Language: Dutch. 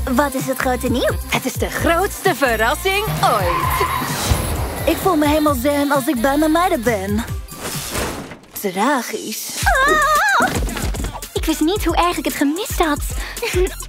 Wat is het grote nieuws? Het is de grootste verrassing ooit. Ik voel me helemaal zen als ik bij mijn meiden ben. Tragisch. Ik wist niet hoe erg ik het gemist had.